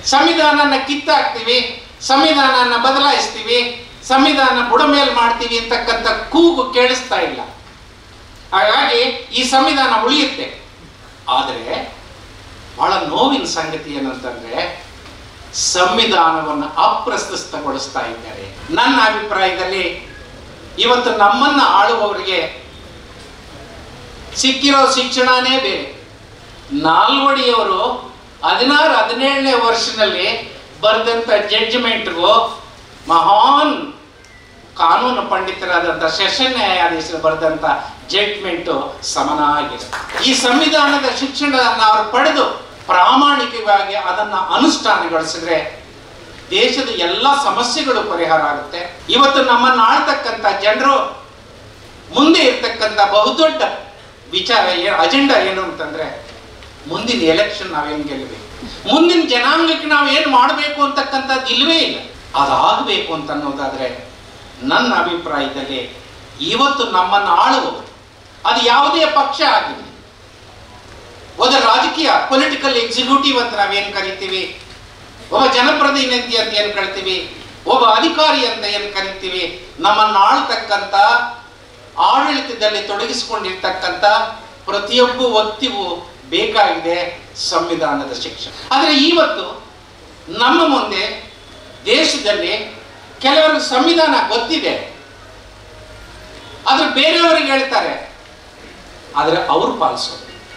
ಸಂವಿಧಾನನ ಕಿತ್ತಾಕ್ತೀವಿ, ಸಂವಿಧಾನನ ಬದಲಾಯಿಸ್ತೀವಿ, ಸಂವಿಧಾನ ಬುಡಮೇಲ್ ಮಾಡ್ತೀವಿ ಅಂತಕ್ಕಂಥ ಕೂಗು ಕೇಳಿಸ್ತಾ ಇಲ್ಲ. ಹಾಗಾಗಿ ಈ ಸಂವಿಧಾನ ಉಳಿಯುತ್ತೆ. ಆದರೆ ಬಹಳ ನೋವಿನ ಸಂಗತಿ ಏನಂತಂದ್ರೆ ಸಂವಿಧಾನವನ್ನು ಅಪ್ರಸ್ತುತಗೊಳಿಸ್ತಾ ಇದ್ದಾರೆ. ನನ್ನ ಅಭಿಪ್ರಾಯದಲ್ಲಿ ಇವತ್ತು ನಮ್ಮನ್ನ ಆಳುವವರಿಗೆ ಸಿಕ್ಕಿರೋ ಶಿಕ್ಷಣನೇ ಬೇರೆ. ನಾಲ್ವಡಿಯವರು 16-17ನೇ ವರ್ಷದಲ್ಲಿ ಬರೆದಂಥ ಜಡ್ಜ್ಮೆಂಟ್ಗೂ ಮಹಾನ್ ಕಾನೂನು ಪಂಡಿತರಾದಂಥ ಸೆಷನ್ ನ್ಯಾಯಾಧೀಶರು ಬರೆದಂಥ ಜಡ್ಜ್ಮೆಂಟು ಸಮನಾಗಿದೆ. ಈ ಸಂವಿಧಾನದ ಶಿಕ್ಷಣವನ್ನು ಅವರು ಪಡೆದು ಪ್ರಾಮಾಣಿಕವಾಗಿ ಅದನ್ನು ಅನುಷ್ಠಾನಗೊಳಿಸಿದ್ರೆ ದೇಶದ ಎಲ್ಲ ಸಮಸ್ಯೆಗಳು ಪರಿಹಾರ ಆಗುತ್ತೆ. ಇವತ್ತು ನಮ್ಮನ್ನು ಆಳ್ತಕ್ಕಂಥ ಜನರು ಮುಂದೆ ಇರ್ತಕ್ಕಂಥ ಬಹುದೊಡ್ಡ ವಿಚಾರ ಅಜೆಂಡಾ ಏನು ಅಂತಂದ್ರೆ ಮುಂದಿನ ಎಲೆಕ್ಷನ್ ನಾವೇನು ಗೆಲ್ಲಬೇಕು, ಮುಂದಿನ ಜನಾಂಗಕ್ಕೆ ನಾವು ಏನು ಮಾಡಬೇಕು ಅಂತಕ್ಕಂಥದ್ದು ಇಲ್ಲವೇ ಇಲ್ಲ. ಅದಾಗಬೇಕು ಅಂತ ಅನ್ನೋದಾದ್ರೆ ನನ್ನ ಅಭಿಪ್ರಾಯದಲ್ಲಿ ಇವತ್ತು ನಮ್ಮನ್ನು ಆಳುವವರು ಅದು ಯಾವುದೇ ಪಕ್ಷ ಆಗಲಿ, ಒಂದು ರಾಜಕೀಯ ಪೊಲಿಟಿಕಲ್ ಎಕ್ಸಿಕ್ಯೂಟಿವ್ ಅಂತ ನಾವೇನು ಕರಿತೀವಿ, ಒಬ್ಬ ಜನಪ್ರತಿನಿಧಿ ಅಂತ ಏನು ಕರಿತೀವಿ, ಒಬ್ಬ ಅಧಿಕಾರಿ ಅಂತ ಏನು ಕರಿತೀವಿ, ನಮ್ಮನ್ನು ಆಳ್ತಕ್ಕಂಥ ಆಡಳಿತದಲ್ಲಿ ತೊಡಗಿಸಿಕೊಂಡಿರ್ತಕ್ಕಂಥ ಪ್ರತಿಯೊಬ್ಬ ವ್ಯಕ್ತಿಗೂ ಬೇಕಾಗಿದೆ ಸಂವಿಧಾನದ ಶಿಕ್ಷಣ. ಆದರೆ ಇವತ್ತು ನಮ್ಮ ಮುಂದೆ ದೇಶದಲ್ಲಿ ಕೆಲವರಿಗೆ ಸಂವಿಧಾನ ಗೊತ್ತಿದೆ, ಆದ್ರೆ ಬೇರೆಯವರಿಗೆ ಹೇಳ್ತಾರೆ, ಆದರೆ ಅವರು ಪಾಲಿಸೋದು.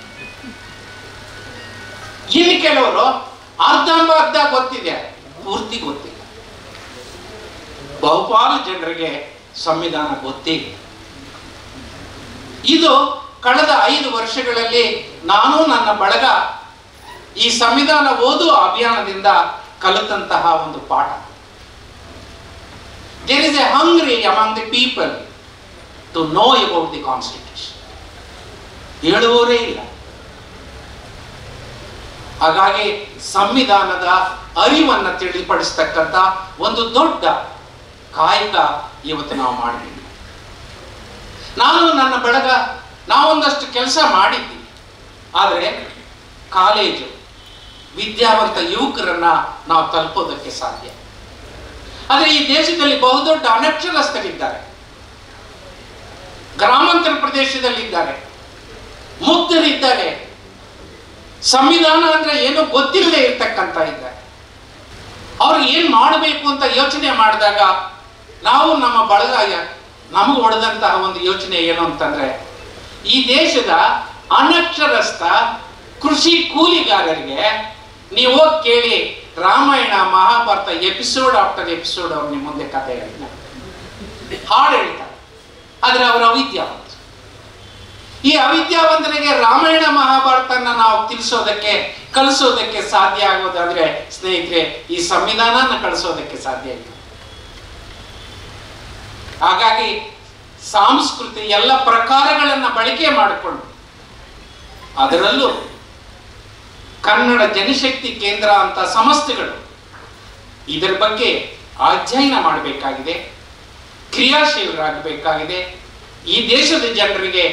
ಇನ್ನು ಕೆಲವರು ಅರ್ಧಂಬರ್ಧ ಗೊತ್ತಿದೆ, ಪೂರ್ತಿ ಗೊತ್ತಿಲ್ಲ. ಬಹುಪಾಲು ಜನರಿಗೆ ಸಂವಿಧಾನ ಗೊತ್ತಿದೆ. ಇದು ಕಳೆದ 5 ವರ್ಷಗಳಲ್ಲಿ ನಾನು ನನ್ನ ಬಳಗ ಈ ಸಂವಿಧಾನ ಓದು ಅಭಿಯಾನದಿಂದ ಕಲಿತಂತಹ ಒಂದು ಪಾಠ. There is a hungry among the people to know about the constitution. ಹೇಳುವವರೇ ಇಲ್ಲ. ಹಾಗಾಗಿ ಸಂವಿಧಾನದ ಅರಿವನ್ನು ತಿಳಿಪಡಿಸ್ತಕ್ಕಂಥ ಒಂದು ದೊಡ್ಡ ಕಾಯಕ ಇವತ್ತು ನಾವು ಮಾಡಿದ್ದೀವಿ. ನಾನು ನನ್ನ ಬಳಗ ನಾವೊಂದಷ್ಟು ಕೆಲಸ ಮಾಡಿದ್ದೀವಿ. ಆದರೆ ಕಾಲೇಜು ವಿದ್ಯಾವಂತ ಯುವಕರನ್ನ ನಾವು ತಲುಪೋದಕ್ಕೆ ಸಾಧ್ಯ. ಆದರೆ ಈ ದೇಶದಲ್ಲಿ ಬಹುದೊಡ್ಡ ಅನಕ್ಷರಸ್ಥರಿದ್ದಾರೆ, ಗ್ರಾಮಾಂತರ ಪ್ರದೇಶದಲ್ಲಿದ್ದಾರೆ, ಮುಗ್ಧರಿದ್ದಾರೆ, ಸಂವಿಧಾನ ಅಂದ್ರೆ ಏನೋ ಗೊತ್ತಿಲ್ಲದೆ ಇರ್ತಕ್ಕಂಥ ಇದ್ದಾರೆ. ಅವ್ರು ಏನ್ ಮಾಡಬೇಕು ಅಂತ ಯೋಚನೆ ಮಾಡಿದಾಗ ನಾವು ನಮ್ಮ ಬಳಗ ನಮಗೆ ಹೊಡೆದಂತಹ ಒಂದು ಯೋಚನೆ ಏನು ಅಂತಂದ್ರೆ ಈ ದೇಶದ ಅನಕ್ಷರಸ್ಥ ಕೃಷಿ ಕೂಲಿಗಾರರಿಗೆ ನೀವು ಹೋಗಿ ಕೇಳಿ, Ramayana Mahabharata episode after episode ಅವ್ರು ನಿಮ್ಮ ಮುಂದೆ ಕಥೆ ಹೇಳ್ತಾರೆ, ಹಾಡು ಹೇಳ್ತಾರೆ. ಆದ್ರೆ ಅವರ ಅವಿದ್ಯಾವಂತ. ಈ ಅವಿದ್ಯಾವಂತರಿಗೆ ರಾಮಾಯಣ ಮಹಾಭಾರತನ ನಾವು ಕಲಿಸೋದಕ್ಕೆ ಸಾಧ್ಯ ಆಗೋದಾದ್ರೆ ಸ್ನೇಹಿತರೆ ಈ ಸಂವಿಧಾನನ ಕಳಿಸೋದಕ್ಕೆ ಸಾಧ್ಯ ಇಲ್ಲ. ಹಾಗಾಗಿ ಸಂಸ್ಕೃತಿ ಎಲ್ಲ ಪ್ರಕಾರಗಳನ್ನ ಬಳಕೆ ಮಾಡಿಕೊಂಡು ಅದರಲ್ಲೂ ಕನ್ನಡ ಜನಶಕ್ತಿ ಕೇಂದ್ರ ಅಂತ ಸಂಸ್ಥೆಗಳು ಇದರ ಬಗ್ಗೆ ಅಧ್ಯಯನ ಮಾಡಬೇಕಾಗಿದೆ, ಕ್ರಿಯಾಶೀಲರಾಗಬೇಕಾಗಿದೆ. ಈ ದೇಶದ ಜನರಿಗೆ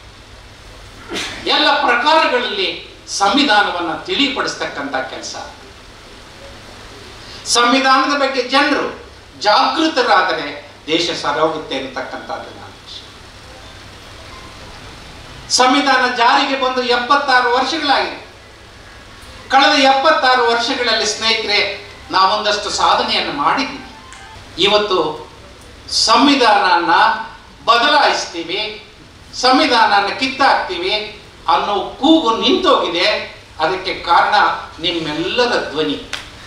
ಎಲ್ಲ ಪ್ರಕಾರಗಳಲ್ಲಿ ಸಂವಿಧಾನವನ್ನು ತಿಳಿಪಡಿಸ್ತಕ್ಕಂಥ ಕೆಲಸ. ಸಂವಿಧಾನದ ಬಗ್ಗೆ ಜನರು ಜಾಗೃತರಾದರೆ ದೇಶ ಸರೋಗುತ್ತೆ ಅಂತಕ್ಕಂಥದ್ದು ನನ್ನ ವಿಷಯ. ಸಂವಿಧಾನ ಜಾರಿಗೆ ಬಂದು 76 ವರ್ಷಗಳಾಗಿದೆ. ಕಳೆದ 76 ವರ್ಷಗಳಲ್ಲಿ ಸ್ನೇಹಿತರೆ ನಾವೊಂದಷ್ಟು ಸಾಧನೆಯನ್ನು ಮಾಡಿದ್ದೀವಿ. ಇವತ್ತು ಸಂವಿಧಾನನ ಬದಲಾಯಿಸ್ತೀವಿ, ಸಂವಿಧಾನನ ಕಿತ್ತಾಕ್ತೀವಿ ಅನ್ನೋ ಕೂಗು ನಿಂತೋಗಿದೆ. ಅದಕ್ಕೆ ಕಾರಣ ನಿಮ್ಮೆಲ್ಲರ ಧ್ವನಿ.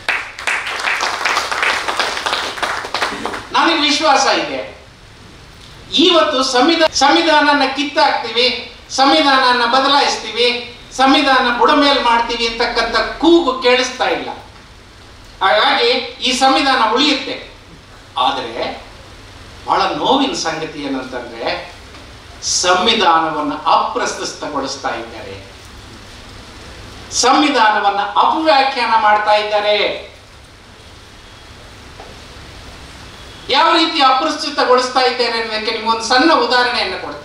ನನಗೆ ವಿಶ್ವಾಸ ಇದೆ ಇವತ್ತು ಸಂವಿಧಾನನ ಕಿತ್ತಾಕ್ತೀವಿ, ಸಂವಿಧಾನನ ಬದಲಾಯಿಸ್ತೀವಿ, ಸಂವಿಧಾನ ಬುಡಮೇಲ್ ಮಾಡ್ತೀವಿ ಅಂತಕ್ಕಂಥ ಕೂಗು ಕೇಳಿಸ್ತಾ ಇಲ್ಲ. ಹಾಗಾಗಿ ಈ ಸಂವಿಧಾನ ಉಳಿಯುತ್ತೆ. ಆದರೆ ಬಹಳ ನೋವಿನ ಸಂಗತಿ ಏನಂತಂದ್ರೆ ಸಂವಿಧಾನವನ್ನು ಅಪ್ರಸ್ತುತಗೊಳಿಸ್ತಾ ಇದ್ದಾರೆ, ಸಂವಿಧಾನವನ್ನು ಅಪವ್ಯಾಖ್ಯಾನ ಮಾಡ್ತಾ ಇದ್ದಾರೆ. ಯಾವ ರೀತಿ ಅಪ್ರಸ್ತುತಗೊಳಿಸ್ತಾ ಇದ್ದಾರೆ ಅನ್ನೋದಕ್ಕೆ ನಿಮಗೊಂದು ಸಣ್ಣ ಉದಾಹರಣೆಯನ್ನು ಕೊಡ್ತೀನಿ.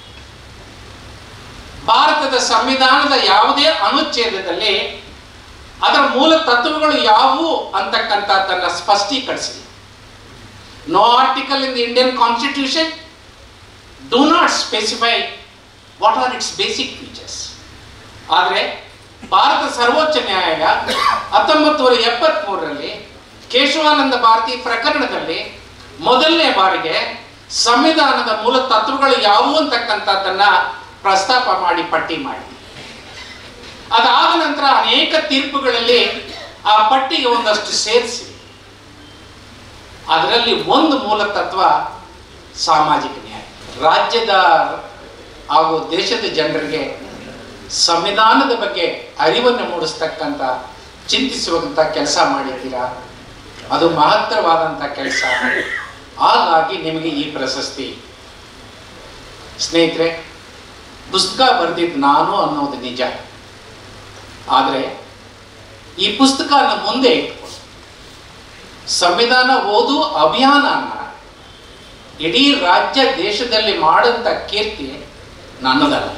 ಭಾರತದ ಸಂವಿಧಾನದ ಯಾವುದೇ ಅನುಚ್ಛೇದದಲ್ಲಿ ಅದರ ಮೂಲ ತತ್ವಗಳು ಯಾವುವು ಅಂತಕ್ಕಂಥದ್ದನ್ನು ಸ್ಪಷ್ಟೀಕರಿಸಿ. No article in the Indian constitution do not specify what are its basic features. ಆದರೆ ಭಾರತ ಸರ್ವೋಚ್ಚ ನ್ಯಾಯಾಲಯ 1973ರಲ್ಲಿ ಕೇಶವಾನಂದ ಭಾರತಿ ಪ್ರಕರಣದಲ್ಲಿ ಮೊದಲನೇ ಬಾರಿಗೆ ಸಂವಿಧಾನದ ಮೂಲ ತತ್ವಗಳು ಯಾವುವು ಅಂತಕ್ಕಂಥದ್ದನ್ನ ಪ್ರಸ್ತಾಪ ಮಾಡಿ ಪಟ್ಟಿ ಮಾಡಿ, ಅದಾದ ನಂತರ ಅನೇಕ ತೀರ್ಪುಗಳಲ್ಲಿ ಆ ಪಟ್ಟಿಗೆ ಒಂದಷ್ಟು ಸೇರಿಸಿ, ಅದರಲ್ಲಿ ಒಂದು ಮೂಲ ತತ್ವ ಸಾಮಾಜಿಕ ನ್ಯಾಯ. ರಾಜ್ಯದ ಹಾಗೂ ದೇಶದ ಜನರಿಗೆ ಸಂವಿಧಾನದ ಬಗ್ಗೆ ಅರಿವನ್ನು ಮೂಡಿಸ್ತಕ್ಕಂಥ ಚಿಂತಿಸುವಂಥ ಕೆಲಸ ಮಾಡಿದ್ದೀರಾ. ಅದು ಮಹತ್ತರವಾದಂಥ ಕೆಲಸ. ಹಾಗಾಗಿ ನಿಮಗೆ ಈ ಪ್ರಶಸ್ತಿ. ಸ್ನೇಹಿತರೆ, ಪುಸ್ತಕ ಬರೆದಿದ್ದು ನಾನು ಅನ್ನೋದು ನಿಜ. ಆದರೆ ಈ ಪುಸ್ತಕನ ಮುಂದೆ ಇಟ್ಕೊಂಡು ಸಂವಿಧಾನ ಓದು ಅಭಿಯಾನನ ಇಡೀ ರಾಜ್ಯ ದೇಶದಲ್ಲಿ ಮಾಡಂತ ಕೀರ್ತಿ ನನ್ನದಲ್ಲ.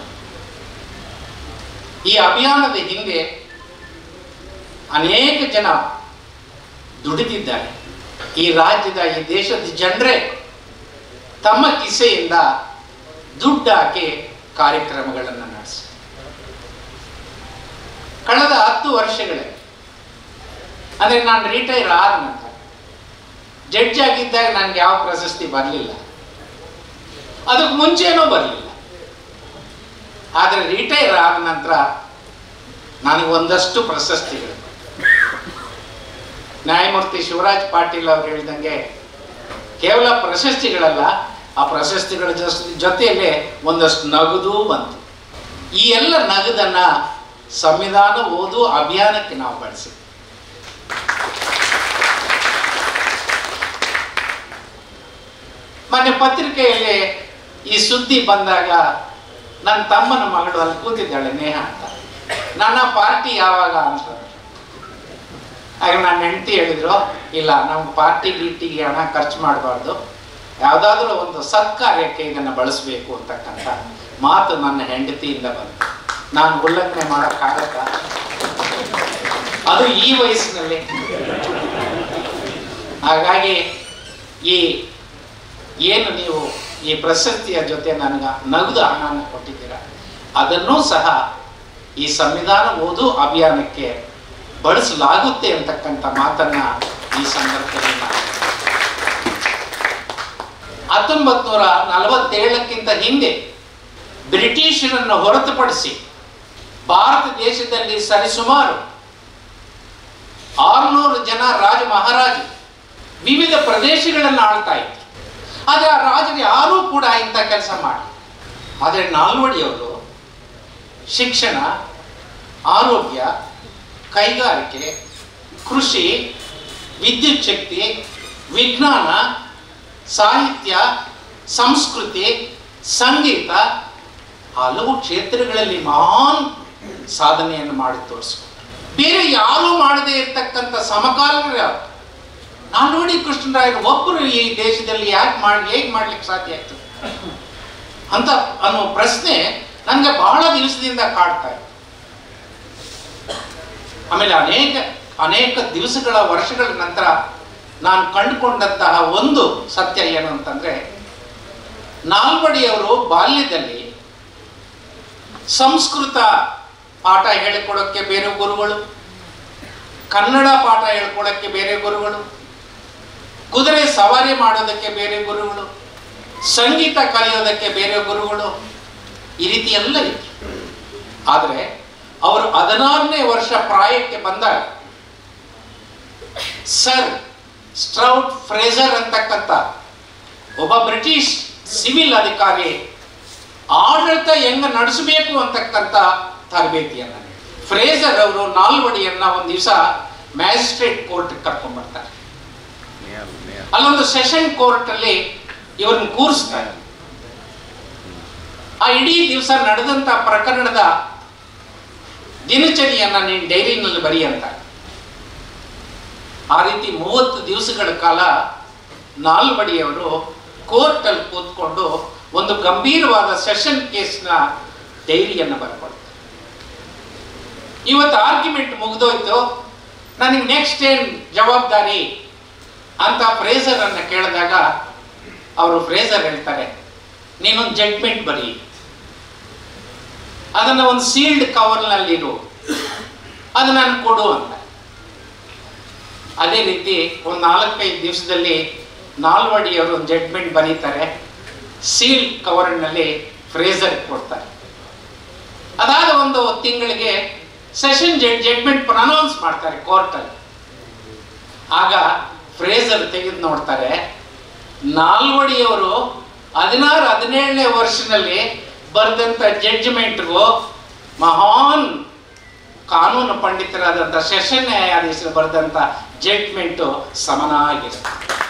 ಈ ಅಭಿಯಾನದ ಹಿಂದೆ ಅನೇಕ ಜನ ದುಡಿದಿದ್ದಾರೆ. ಈ ರಾಜ್ಯದ ಈ ದೇಶದ ಜನರೇ ತಮ್ಮ ಕಿಸೆಯಿಂದ ದುಡ್ಡು ಹಾಕಿ ಕಾರ್ಯಕ್ರಮಗಳನ್ನು ನಡೆಸಿ ಕಳೆದ 10 ವರ್ಷಗಳೇ, ಅಂದರೆ ನಾನು ರಿಟೈರ್ ಆದ ನಂತರ, ಜಡ್ಜ್ ಆಗಿದ್ದಾಗ ನನಗೆ ಯಾವ ಪ್ರಶಸ್ತಿ ಬರಲಿಲ್ಲ, ಅದಕ್ಕೆ ಮುಂಚೆನೂ ಬರಲಿಲ್ಲ. ಆದರೆ ರಿಟೈರ್ ಆದ ನಂತರ ನನಗೆ ಒಂದಷ್ಟು ಪ್ರಶಸ್ತಿಗಳು. ನ್ಯಾಯಮೂರ್ತಿ ಶಿವರಾಜ್ ಪಾಟೀಲ್ ಅವರು ಹೇಳಿದಂಗೆ ಕೇವಲ ಪ್ರಶಸ್ತಿಗಳಲ್ಲ, ಆ ಪ್ರಶಸ್ತಿಗಳ ಜೊತೆಯಲ್ಲೇ ಒಂದಷ್ಟು ನಗದು ಬಂತು. ಈ ಎಲ್ಲ ನಗದನ್ನು ಸಂವಿಧಾನ ಓದು ಅಭಿಯಾನಕ್ಕೆ ನಾವು ಬಳಸಿ. ಮೊನ್ನೆ ಪತ್ರಿಕೆಯಲ್ಲಿ ಈ ಸುದ್ದಿ ಬಂದಾಗ ನನ್ನ ತಮ್ಮನ ಮಗಳು ಅಲ್ಲಿ ಕೂತಿದ್ದಾಳೆ, ನೇಹ ಅಂತ. ನನ್ನ ಪಾರ್ಟಿ ಯಾವಾಗ ಅಂತ ಆಗ ನನ್ನ ಹೆಂಡತಿ ಹೇಳಿದ್ರು, ಇಲ್ಲ ನಮ್ಗೆ ಪಾರ್ಟಿ ಗೀಟಿಗೆ ಹಣ ಖರ್ಚು ಮಾಡಬಾರ್ದು, ಯಾವುದಾದ್ರೂ ಒಂದು ಸತ್ಕಾರ್ಯಕ್ಕೆ ಇದನ್ನು ಬಳಸಬೇಕು ಅಂತಕ್ಕಂಥ ಮಾತು ನನ್ನ ಹೆಂಡತಿಯಿಂದ ಬಂತು. ನಾನು ಉಲ್ಲಂಘನೆ ಮಾಡೋಕ್ಕಾಗತ್ತ? ಅದು ಈ ವಯಸ್ಸಿನಲ್ಲಿ. ಹಾಗಾಗಿ ಏನು ನೀವು ಈ ಪ್ರಶಸ್ತಿಯ ಜೊತೆ ನನಗೆ ನಗದು ಹಣವನ್ನು ಕೊಟ್ಟಿದ್ದೀರ, ಅದನ್ನೂ ಸಹ ಈ ಸಂವಿಧಾನ ಓದು ಅಭಿಯಾನಕ್ಕೆ ಬಳಸಲಾಗುತ್ತೆ ಅಂತಕ್ಕಂಥ ಮಾತನ್ನ ಈ ಸಂದರ್ಭದಲ್ಲಿ 1947ಕ್ಕಿಂತ ಹಿಂದೆ ಬ್ರಿಟಿಷರನ್ನು ಹೊರತುಪಡಿಸಿ ಭಾರತ ದೇಶದಲ್ಲಿ ಸರಿಸುಮಾರು 600 ಜನ ರಾಜ ಮಹಾರಾಜರು ವಿವಿಧ ಪ್ರದೇಶಗಳನ್ನು ಆಳ್ತಾ ಇದ್ರು. ಆದರೆ ಆ ರಾಜರು ಯಾರೂ ಕೂಡ ಇಂಥ ಕೆಲಸ ಮಾಡಿ. ಆದರೆ ನಾಲ್ವಡಿಯವರು ಶಿಕ್ಷಣ, ಆರೋಗ್ಯ, ಕೈಗಾರಿಕೆ, ಕೃಷಿ, ವಿದ್ಯುತ್ ಶಕ್ತಿ, ವಿಜ್ಞಾನ, ಸಾಹಿತ್ಯ, ಸಂಸ್ಕೃತಿ, ಸಂಗೀತ ಹಲವು ಕ್ಷೇತ್ರಗಳಲ್ಲಿ ಮಹಾನ್ ಸಾಧನೆಯನ್ನು ಮಾಡಿ ತೋರಿಸ್ಕೊಂಡ್ರು. ಬೇರೆ ಯಾರೂ ಮಾಡದೇ ಇರತಕ್ಕಂಥ ಸಮಕಾಲೀನರು ಯಾರು? ನಾಲ್ವಡಿ ಕೃಷ್ಣರಾಯರು ಒಬ್ಬರು ಈ ದೇಶದಲ್ಲಿ ಹೇಗೆ ಮಾಡ್ಲಿಕ್ಕೆ ಸಾಧ್ಯ ಆಯ್ತು ಅಂತ ಅನ್ನೋ ಪ್ರಶ್ನೆ ನನಗೆ ಬಹಳ ದಿವಸದಿಂದ ಕಾಡ್ತಾ ಇದೆ. ಆಮೇಲೆ ಅನೇಕ ದಿವಸಗಳ ವರ್ಷಗಳ ನಂತರ ನಾನು ಕಂಡುಕೊಂಡಂತಹ ಒಂದು ಸತ್ಯ ಏನು ಅಂತಂದ್ರೆ, ನಾಲ್ವಡಿಯವರು ಬಾಲ್ಯದಲ್ಲಿ ಸಂಸ್ಕೃತ ಪಾಠ ಹೇಳಿಕೊಡೋಕ್ಕೆ ಬೇರೆ ಗುರುಗಳು, ಕನ್ನಡ ಪಾಠ ಹೇಳ್ಕೊಡೋಕ್ಕೆ ಬೇರೆ ಗುರುಗಳು, ಕುದುರೆ ಸವಾರಿ ಮಾಡೋದಕ್ಕೆ ಬೇರೆ ಗುರುಗಳು, ಸಂಗೀತ ಕಲಿಯೋದಕ್ಕೆ ಬೇರೆ ಗುರುಗಳು, ಈ ರೀತಿ ಎಲ್ಲ ಇತ್ತು. ಆದರೆ ಅವರು 16ನೇ ವರ್ಷ ಪ್ರಾಯಕ್ಕೆ ಬಂದಾಗ ಸರ್ ಸ್ಟ್ರೌಟ್ ಫ್ರೇಜರ್ ಅಂತಕ್ಕಂಥ ಒಬ್ಬ ಬ್ರಿಟಿಷ್ ಸಿವಿಲ್ ಅಧಿಕಾರಿ ಆಡಳಿತ ಹೆಂಗ ನಡೆಸಬೇಕು ಅಂತಕ್ಕಂಥ ತರಬೇತಿಯನ್ನ ಫ್ರೇಜರ್ ಅವರು ನಾಲ್ವಡಿಯನ್ನ ಒಂದು ದಿವಸ ಮ್ಯಾಜಿಸ್ಟ್ರೇಟ್ ಕೋರ್ಟ್ ಕರ್ಕೊಂಡ್ಬರ್ತಾರೆ. ಅಲ್ಲೊಂದು ಸೆಷನ್ ಕೋರ್ಟ್ ಅಲ್ಲಿ ಇವ್ರನ್ನ ಕೂರಿಸ್ತಾರೆ. ಆ ಇಡೀ ದಿವಸ ನಡೆದಂತ ಪ್ರಕರಣದ ದಿನಚರಿಯನ್ನ ನೀನು ಡೈರಿನಲ್ಲಿ ಬರಿ ಅಂತ. ಆ ರೀತಿ 30 ದಿವಸಗಳ ಕಾಲ ನಾಲ್ವಡಿಯವರು ಕೋರ್ಟ್ ಅಲ್ಲಿ ಕೂತ್ಕೊಂಡು ಒಂದು ಗಂಭೀರವಾದ ಸೆಷನ್ ಕೇಸ್ನ ಡೈರಿಯನ್ನು ಬರ್ಕೊಳ್ತಾರೆ. ಇವತ್ತು ಆರ್ಗ್ಯುಮೆಂಟ್ ಮುಗಿದೋಯ್ತು, ನನಗೆ ನೆಕ್ಸ್ಟ್ ಏನು ಜವಾಬ್ದಾರಿ ಅಂತ ಫ್ರೇಜರ್ ಅನ್ನ ಕೇಳಿದಾಗ ಅವರು ಫ್ರೇಜರ್ ಹೇಳ್ತಾರೆ, ನೀನೊಂದು ಜಡ್ಮೆಂಟ್ ಬರೀ, ಅದನ್ನ ಒಂದು ಸೀಲ್ಡ್ ಕವರ್ನಲ್ಲಿರು, ಅದು ನಾನು ಕೊಡು ಅಂತ. ಅದೇ ರೀತಿ ಒಂದು 4-5 ದಿವಸದಲ್ಲಿ ನಾಲ್ವಡಿಯವರು ಒಂದು ಜಡ್ಮೆಂಟ್ ಬರೀತಾರೆ, ಸೀಲ್ಡ್ ಕವರ್ನಲ್ಲಿ ಫ್ರೇಜರ್ ಕೊಡ್ತಾರೆ. ಅದಾದ ಒಂದು ತಿಂಗಳಿಗೆ ಸೆಷನ್ ಜಡ್ಮೆಂಟ್ ಪ್ರನೌನ್ಸ್ ಮಾಡ್ತಾರೆ ಕೋರ್ಟಲ್ಲಿ. ಆಗ ಫ್ರೇಜರ್ ತೆಗೆದು ನೋಡ್ತಾರೆ, ನಾಲ್ವಡಿಯವರು 16-17ನೇ ವರ್ಷದಲ್ಲಿ ಬರೆದಂಥ ಜಡ್ಜ್ಮೆಂಟ್ಗೂ ಮಹಾನ್ ಕಾನೂನು ಪಂಡಿತರಾದಂಥ ಸೆಷನ್ ನ್ಯಾಯಾಧೀಶರು ಬರೆದಂಥ ಜಡ್ಜ್ಮೆಂಟು ಸಮನಾಗಿದೆ.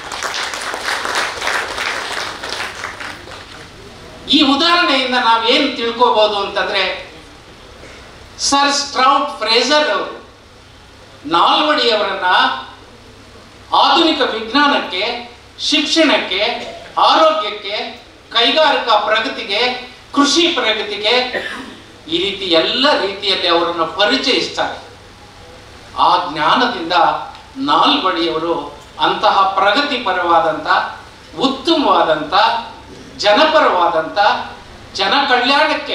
ಈ ಉದಾಹರಣೆಯಿಂದ ನಾವೇನು ತಿಳ್ಕೋಬಹುದು ಅಂತಂದ್ರೆ, ಸರ್ ಸ್ಟ್ರೌಟ್ ಫ್ರೇಜರ್ ಅವರು ನಾಲ್ವಡಿಯವರನ್ನ ಆಧುನಿಕ ವಿಜ್ಞಾನಕ್ಕೆ, ಶಿಕ್ಷಣಕ್ಕೆ, ಆರೋಗ್ಯಕ್ಕೆ, ಕೈಗಾರಿಕಾ ಪ್ರಗತಿಗೆ, ಕೃಷಿ ಪ್ರಗತಿಗೆ, ಈ ರೀತಿ ಎಲ್ಲ ರೀತಿಯಲ್ಲಿ ಅವರನ್ನು ಪರಿಚಯಿಸ್ತಾರೆ. ಆ ಜ್ಞಾನದಿಂದ ನಾಲ್ವಡಿಯವರು ಅಂತಹ ಪ್ರಗತಿಪರವಾದಂಥ, ಉತ್ತಮವಾದಂಥ, ಜನಪರವಾದಂಥ, ಜನ ಕಲ್ಯಾಣಕ್ಕೆ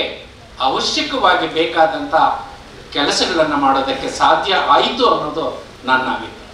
ಅವಶ್ಯಕವಾಗಿ ಬೇಕಾದಂಥ ಕೆಲಸಗಳನ್ನು ಮಾಡೋದಕ್ಕೆ ಸಾಧ್ಯ ಆಯಿತು ಅನ್ನೋದು ನನ್ನ ಅಭಿಪ್ರಾಯ.